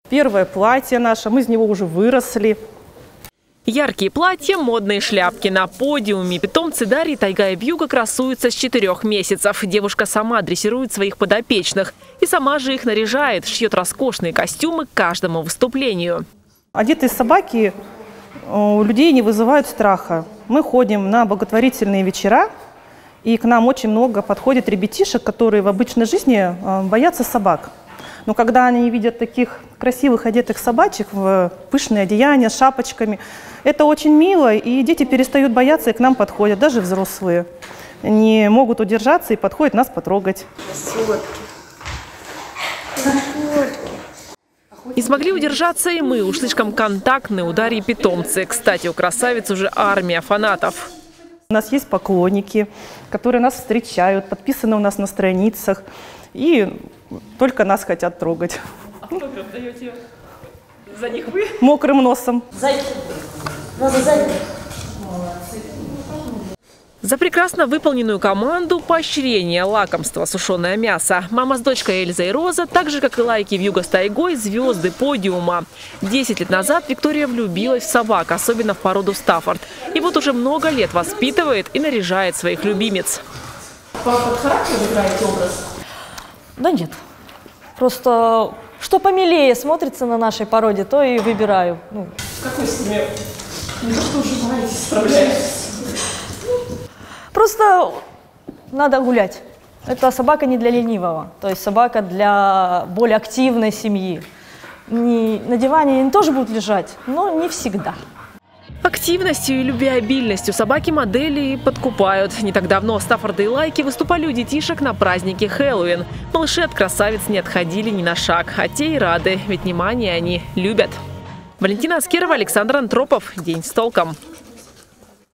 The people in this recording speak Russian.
Первое платье наше, мы из него уже выросли. Яркие платья, модные шляпки. На подиуме питомцы Дарьи Тайга и Вьюга красуются с 4 месяцев. Девушка сама дрессирует своих подопечных. И сама же их наряжает, шьет роскошные костюмы к каждому выступлению. Одетые собаки у людей не вызывают страха. Мы ходим на благотворительные вечера, и к нам очень много подходит ребятишек, которые в обычной жизни боятся собак. Но когда они видят таких красивых одетых собачек в пышные одеяния с шапочками, это очень мило, и дети перестают бояться и к нам подходят, даже взрослые. Не могут удержаться и подходят нас потрогать. Не смогли удержаться и мы. Уж слишком контактные у Дарьи питомцы. Кстати, у красавиц уже армия фанатов. У нас есть поклонники, которые нас встречают, подписаны у нас на страницах. И только нас хотят трогать. Автограф даете за них вы? Мокрым носом. За прекрасно выполненную команду поощрение, лакомство, сушеное мясо. Мама с дочкой Эльза и Роза, так же, как и Лайки, Вьюга с Тайгой, звезды подиума. 10 лет назад Виктория влюбилась в собак, особенно в породу Стаффорд. И вот уже много лет воспитывает и наряжает своих любимец. Под характер играете образ? Да нет. Просто что помилее смотрится на нашей породе, то и выбираю. Какой с ними? Не то, что уживаетесь, справляетесь. Просто надо гулять. Это собака не для ленивого, то есть собака для более активной семьи. На диване они тоже будут лежать, но не всегда. Активностью и любвеобильностью собаки-модели подкупают. Не так давно Стаффорды и Лайки выступали у детишек на празднике Хэллоуин. Малыши от красавиц не отходили ни на шаг, а те и рады, ведь внимание они любят. Валентина Аскерова, Александр Антропов. День с толком.